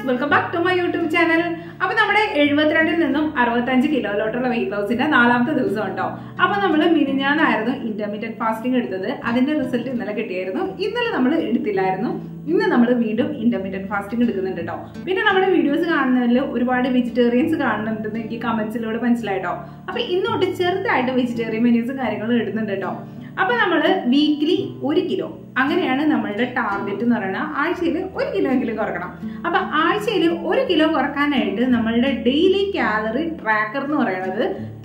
Welcome back to my YouTube channel. അപ്പൊ നമ്മുടെ 72 നിന്നും 65 കിലോയിലോട്ടുള്ള വെയിറ്റ് ലോസിന്റെ 4ാമത്തെ ദിവസം ഉണ്ടോ. അപ്പൊ നമ്മൾ മിനിഞ്ഞാന്നായിരുന്നു ഇന്റർമീഡിയറ്റ് ഫാസ്റ്റിംഗ് എടുത്തത്. അതിന്റെ റിസൾട്ട് ഇന്നലെ കിട്ടിയായിരുന്നു. ഇന്നലെ നമ്മൾ എടുത്തില്ലായിരുന്നു. ഇന്ന് നമ്മൾ വീണ്ടും ഇന്റർമീഡിയറ്റ് ഫാസ്റ്റിംഗ് എടുക്കുന്നുണ്ട് കേട്ടോ. പിന്നെ നമ്മുടെ വീഡിയോസ് കാണുന്നതിൽ ഒരുപാട് വെജിറ്റേറിയൻസ് കാണുന്നുണ്ടെന്ന് എനിക്ക് കമന്റ്സിലൂടെ മനസ്സിലായിട്ടോ. അപ്പൊ ഇന്നോട്ട് ചെറുതായിട്ട് വെജിറ്റേറിയൻ മെനൂസും കാര്യങ്ങളും ഇടുന്നുണ്ട് കേട്ടോ. അപ്പൊ നമ്മള് വീക്ക്ലി 1 കിലോ അങ്ങനെയാണ് നമ്മളുടെ ടാർഗറ്റ് എന്ന് പറയുന്നത്. ആഴ്ചയിൽ 1 കിലോ എങ്കിലും കുറക്കണം. അപ്പൊ ആഴ്ചയിൽ 1 കിലോ കുറക്കാനായിട്ട് നമ്മളുടെ ഡെയിലി കാലറി ട്രാക്കർ എന്ന് പറയുന്നത്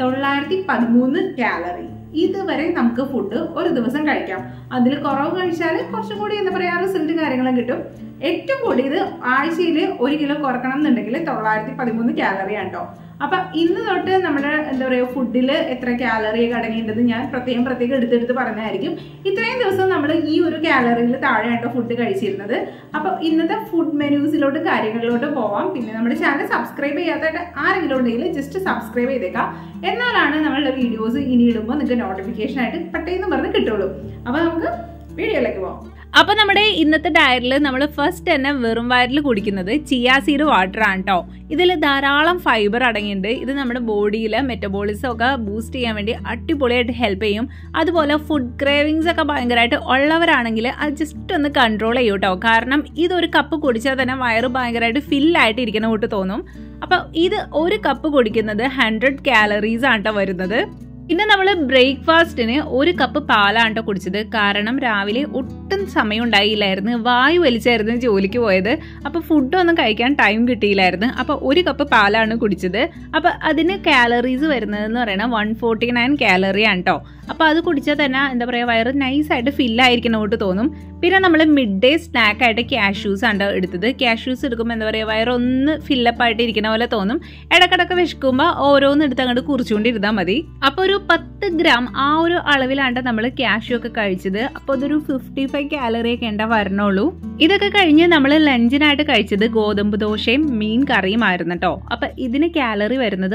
913 കാലറി. ഇതുവരെ നമുക്ക് ഫുഡ് ഒരു ദിവസം കഴിക്കാം. അതിൽ കുറവ് കഴിച്ചാൽ കുറച്ചും കൂടി എന്താ പറയാ റിസൾട്ട് കാര്യങ്ങളും കിട്ടും. ഏറ്റവും കൂടിയത് ആഴ്ചയിൽ 1 കിലോ കുറക്കണം എന്നുണ്ടെങ്കിൽ 913 കാലറിയാണ് കേട്ടോ. അപ്പൊ ഇന്ന് തൊട്ട് നമ്മുടെ എന്താ പറയുക ഫുഡിൽ എത്ര കാലറി അടങ്ങിയിട്ടുണ്ടെന്ന് ഞാൻ പ്രത്യേകം എടുത്തെടുത്ത് പറഞ്ഞായിരിക്കും. ഇത്രയും ദിവസം നമ്മൾ ഈ ഒരു കാലറിയിൽ താഴെയായിട്ടോ ഫുഡ് കഴിച്ചിരുന്നത്. അപ്പൊ ഇന്നത്തെ ഫുഡ് മെനൂസിലോട്ട് കാര്യങ്ങളിലോട്ട് പോവാം. പിന്നെ നമ്മുടെ ചാനൽ സബ്സ്ക്രൈബ് ചെയ്യാത്തായിട്ട് ആരെങ്കിലും ഉണ്ടെങ്കിൽ ജസ്റ്റ് സബ്സ്ക്രൈബ് ചെയ്തേക്കാം. എന്നാലാണ് നമ്മളുടെ വീഡിയോസ് ഇനി ഇടുമ്പോൾ നിങ്ങൾക്ക് നോട്ടിഫിക്കേഷൻ ആയിട്ട് പെട്ടെന്ന് പറഞ്ഞ് കിട്ടുള്ളൂ. അപ്പൊ നമുക്ക് വീഡിയോയിലേക്ക് പോവാം. അപ്പൊ നമ്മുടെ ഇന്നത്തെ ഡയറ്റിൽ നമ്മൾ ഫസ്റ്റ് തന്നെ വെറും വയറിൽ കുടിക്കുന്നത് ചിയാ സീഡ് വാട്ടർ ആണ് കേട്ടോ. ഇതിൽ ധാരാളം ഫൈബർ അടങ്ങിയിട്ടുണ്ട്. ഇത് നമ്മുടെ ബോഡിയിലെ മെറ്റബോളിസം ഒക്കെ ബൂസ്റ്റ് ചെയ്യാൻ വേണ്ടി അടിപൊളിയായിട്ട് ഹെൽപ്പ് ചെയ്യും. അതുപോലെ ഫുഡ് ക്രേവിങ്സ് ഒക്കെ ഭയങ്കരമായിട്ട് ഉള്ളവരാണെങ്കിൽ അത് ജസ്റ്റ് ഒന്ന് കൺട്രോൾ ചെയ്യും കേട്ടോ. കാരണം ഇതൊരു കപ്പ് കുടിച്ചാൽ തന്നെ വയറ് ഭയങ്കരമായിട്ട് ഫില്ലായിട്ട് ഇരിക്കുന്ന കൂട്ട് തോന്നും. അപ്പൊ ഇത് ഒരു കപ്പ് കുടിക്കുന്നത് 100 കാലറീസ് ആണ് കേട്ടോ വരുന്നത്. പിന്നെ നമ്മൾ ബ്രേക്ക്ഫാസ്റ്റിന് 1 കപ്പ് പാലാണ് കേട്ടോ കുടിച്ചത്. കാരണം രാവിലെ ഒട്ടും സമയം ഉണ്ടായില്ലായിരുന്നു. വായു വലിച്ചായിരുന്നു ജോലിക്ക് പോയത്. അപ്പോൾ ഫുഡൊന്നും കഴിക്കാൻ ടൈം കിട്ടിയില്ലായിരുന്നു. അപ്പോൾ 1 കപ്പ് പാലാണ് കുടിച്ചത്. അപ്പോൾ അതിന് കാലറീസ് വരുന്നതെന്ന് പറയുന്നത് 149 കാലറിയാണ് കേട്ടോ. അപ്പോൾ അത് കുടിച്ചാൽ തന്നെ എന്താ പറയുക വയറ് നൈസായിട്ട് ഫില്ലായിരിക്കണോട്ട് തോന്നും. പിന്നെ നമ്മൾ മിഡ് ഡേ സ്നാക്കായിട്ട് കാഷ്യൂസ് ആണ് എടുത്തത്. കാഷ്യൂസ് എടുക്കുമ്പോൾ എന്താ പറയുക വയറൊന്ന് ഫില്ലപ്പായിട്ട് ഇരിക്കുന്ന പോലെ തോന്നും. ഇടക്കിടക്ക് വിശക്കുമ്പോൾ ഓരോന്ന് എടുത്ത് അങ്ങോട്ട് കുറിച്ചുകൊണ്ടിരുന്നാൽ മതി. അപ്പോൾ ഒരു 10 ഗ്രാം ആ ഒരു അളവിലാണ് നമ്മൾ കാഷ്യൂ ഒക്കെ കഴിച്ചത്. അപ്പോൾ അതൊരു 55 കാലറി ഒക്കെ ഉണ്ടാ വരണുള്ളൂ. ഇതൊക്കെ കഴിഞ്ഞ് നമ്മൾ ലഞ്ചിനായിട്ട് കഴിച്ചത് ഗോതമ്പ് ദോശയും മീൻ കറിയും ആയിരുന്നു കേട്ടോ. അപ്പൊ ഇതിന് കാലറി വരുന്നത്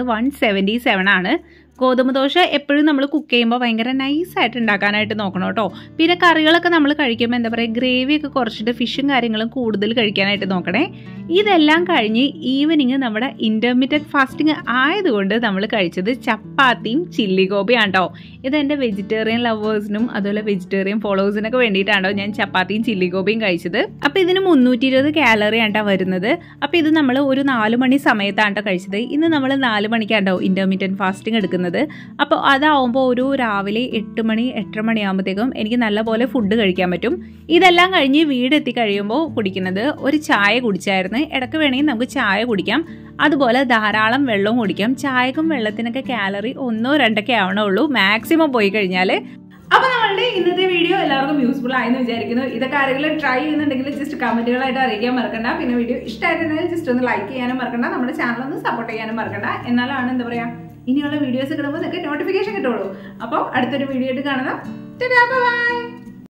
177 ആണ്. ഗോതമ്പ് ദോശ എപ്പോഴും നമ്മൾ കുക്ക് ചെയ്യുമ്പോൾ ഭയങ്കര നൈസായിട്ട് ഉണ്ടാക്കാനായിട്ട് നോക്കണം കേട്ടോ. പിന്നെ കറികളൊക്കെ നമ്മൾ കഴിക്കുമ്പോൾ എന്താ പറയുക ഗ്രേവിയൊക്കെ കുറച്ചിട്ട് ഫിഷും കാര്യങ്ങളും കൂടുതൽ കഴിക്കാനായിട്ട് നോക്കണേ. ഇതെല്ലാം കഴിഞ്ഞ് ഈവനിങ് നമ്മുടെ ഇന്റർമീഡിയറ്റ് ഫാസ്റ്റിംഗ് ആയതുകൊണ്ട് നമ്മൾ കഴിച്ചത് ചപ്പാത്തിയും ചില്ലി ഗോപിയാണ് കേട്ടോ. ഇതെൻ്റെ വെജിറ്റേറിയൻ ലവേഴ്സിനും അതുപോലെ വെജിറ്റേറിയൻ ഫോളോവേഴ്സിനൊക്കെ വേണ്ടിയിട്ടാണോ ഞാൻ ചപ്പാത്തിയും ചില്ലി ഗോപിയും കഴിച്ചത്. അപ്പോൾ ഇതിന് 320 കാലറി ആണ് വരുന്നത്. അപ്പോൾ ഇത് നമ്മൾ ഒരു 4 മണി സമയത്താണ് കഴിച്ചത്. ഇന്ന് നമ്മൾ 4 മണിക്കാണ്ടോ ഇന്റർമീഡിയറ്റ് ഫാസ്റ്റിംഗ് എടുക്കുന്നത്. അപ്പോൾ അതാവുമ്പോൾ ഒരു രാവിലെ 8 മണി 8:30 മണിയാകുമ്പോഴത്തേക്കും എനിക്ക് നല്ലപോലെ ഫുഡ് കഴിക്കാൻ പറ്റും. ഇതെല്ലാം കഴിഞ്ഞ് വീടെത്തി കഴിയുമ്പോൾ കുടിക്കുന്നത് ഒരു ചായ കുടിച്ചായിരുന്നു. ഇടയ്ക്ക് വേണമെങ്കിൽ നമുക്ക് ചായ കുടിക്കാം. അതുപോലെ ധാരാളം വെള്ളവും കുടിക്കാം. ചായക്കും വെള്ളത്തിനൊക്കെ കാലറി 1-2 ആവണുള്ളൂ മാക്സിമം പോയി കഴിഞ്ഞാൽ. അപ്പൊ നമ്മളുടെ ഇന്നത്തെ വീഡിയോ എല്ലാവർക്കും യൂസ്ഫുൾ ആയെന്ന് വിചാരിക്കുന്നു. ഇതൊക്കെ ആരെങ്കിലും ട്രൈ ചെയ്യുന്നുണ്ടെങ്കിൽ ജസ്റ്റ് കമന്റുകളായിട്ട് അറിയിക്കാൻ മറക്കണ്ട. പിന്നെ വീഡിയോ ഇഷ്ടമായിട്ടുണ്ടെങ്കിൽ ജസ്റ്റ് ഒന്ന് ലൈക്ക് ചെയ്യാനും മറക്കണ്ട. നമ്മുടെ ചാനൽ ഒന്ന് സപ്പോർട്ട് ചെയ്യാനും മറക്കണ്ട. എന്നാലാണ് എന്താ പറയാ ഇനിയുള്ള വീഡിയോസ് കിട്ടുമ്പോൾ നിങ്ങൾക്ക് നോട്ടിഫിക്കേഷൻ കിട്ടുള്ളൂ. അപ്പോൾ അടുത്തൊരു വീഡിയോ ആയിട്ട് കാണുക. ബൈ.